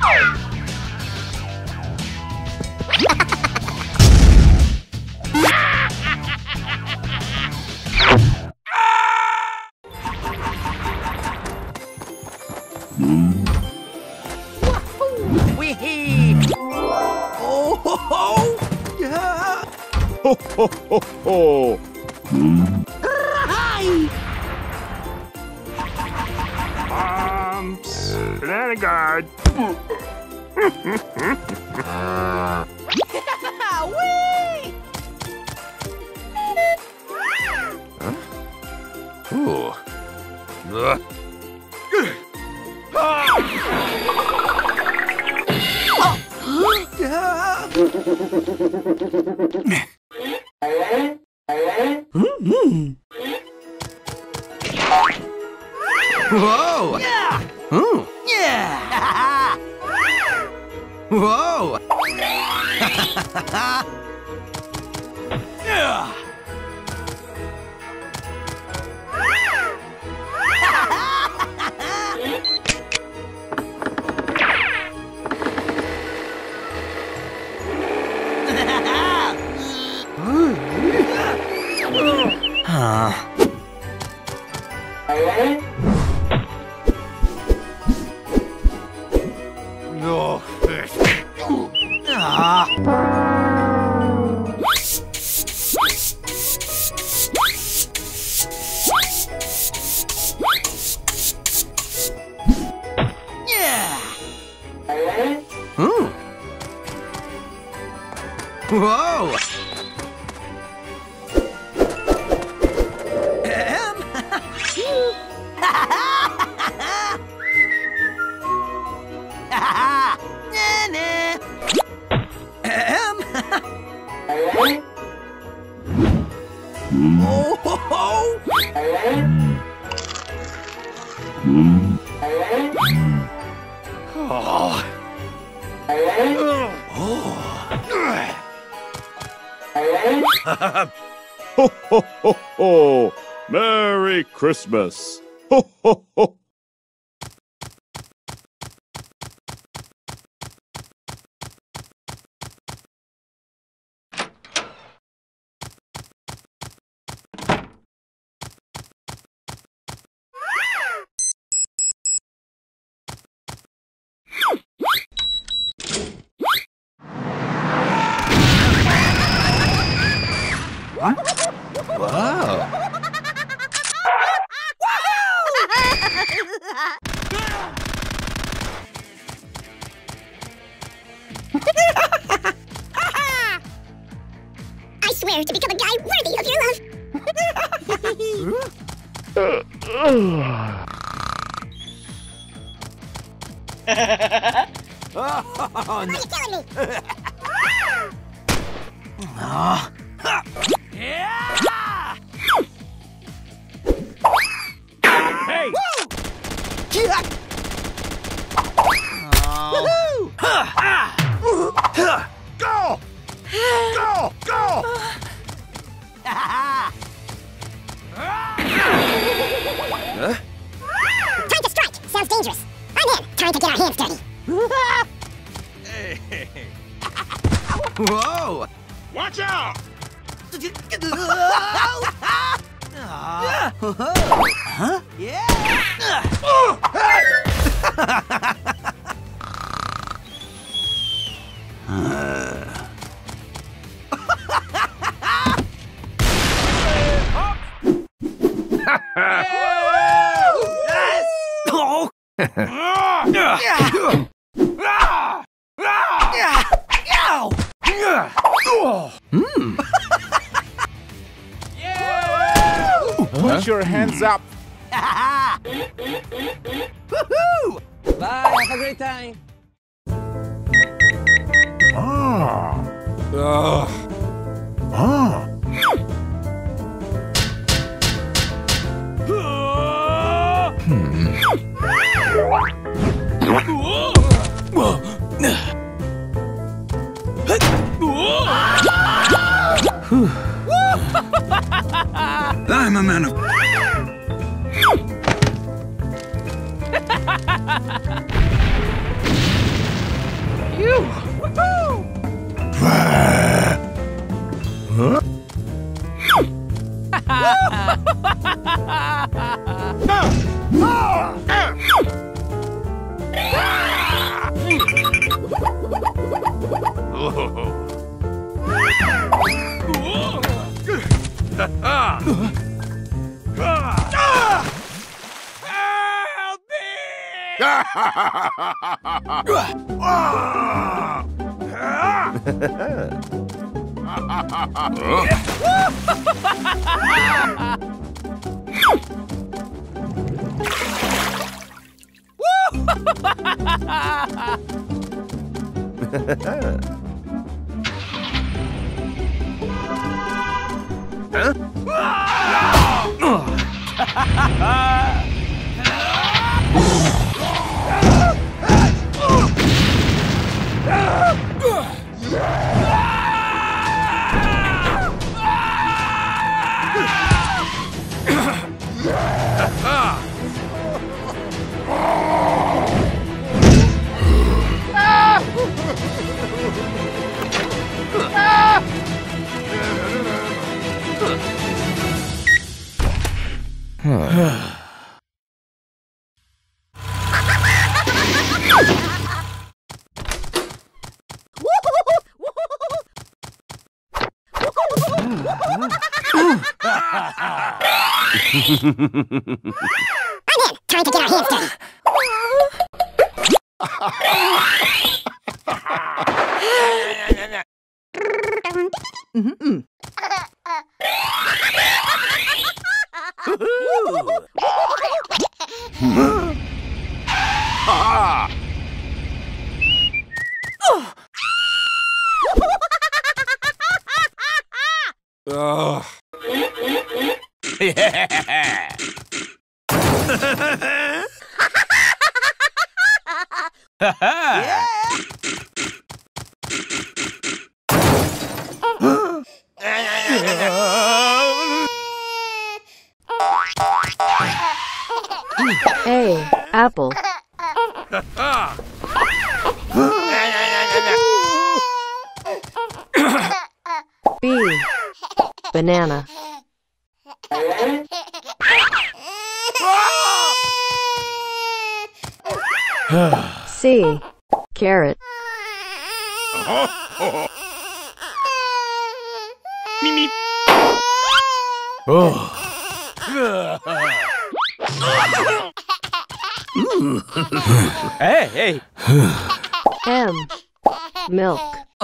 Ho, ho, ho, ho. Banana guard. Whee! Ooh. Whoa! Yeah! Yeah! Whoa! Yeah! No. Yeah! Whoa! Ho, ho, ho, ho. Merry Christmas. Ho, ho, ho. Wow! I swear to become a guy worthy of your love. What are you telling me? Yeah! Hey! Woohoo! Go! Go! Go! Time to strike. Sounds dangerous. I'm in. Time to get our hands dirty. Whoa! Watch out! Huh? Put your hands up. Woohoo! Bye, have a great time. I'm a man of... Phew! Woohoo! I'm in. Time to get our hands dirty. A. Apple. B. Banana. C. Carrot. Hey! M. Milk.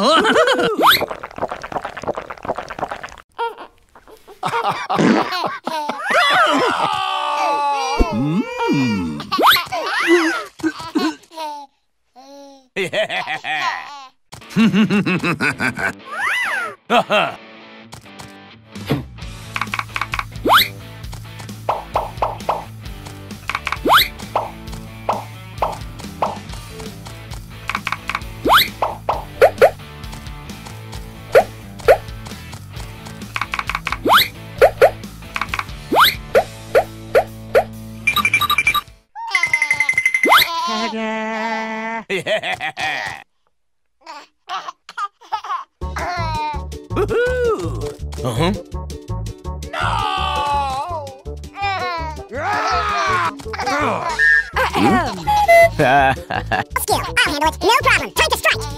Skill. I'll handle it. No problem. Time to strike.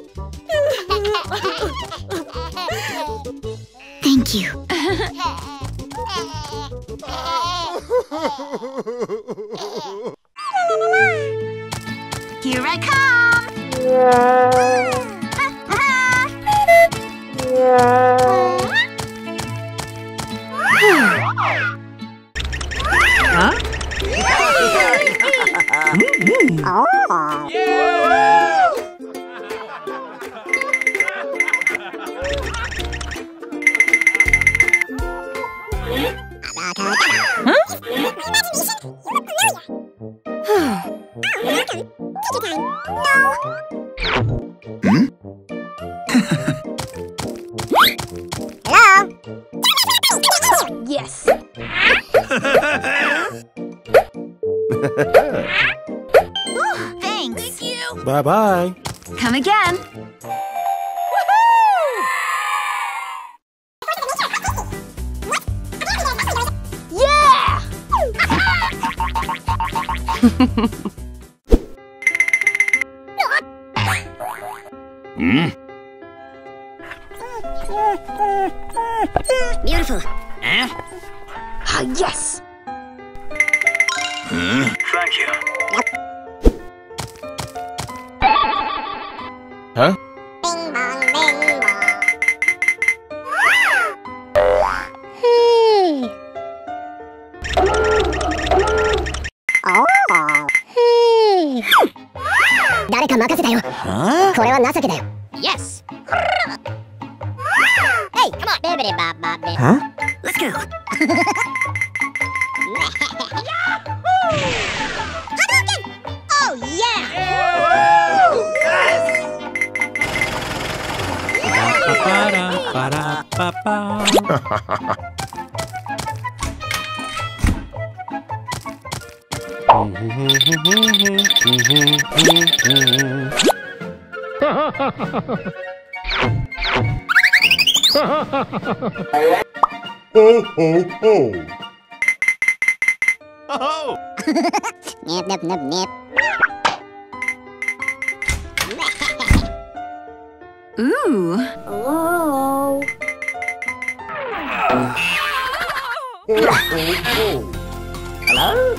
Thank you. Here I come. Yes. Thanks. Bye-bye. Come again. Yeah! Beautiful. Ah, yes! Thank you. Huh? Bing bong, bing bong. Hey. 誰か任せたよ。これは情けだよ。Yes. Hey, come on. Bibbidi bop bop bip. Huh? Let's go. Hadouken! Oh yeah! Ho, ho, ho. Oh! Nip, nip, nip, nip. Ooh. Oh. Ho, ho, ho.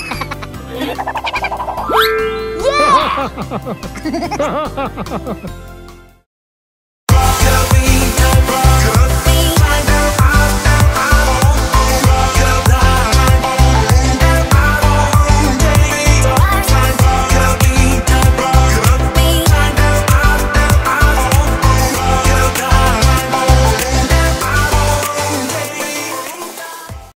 Yeah!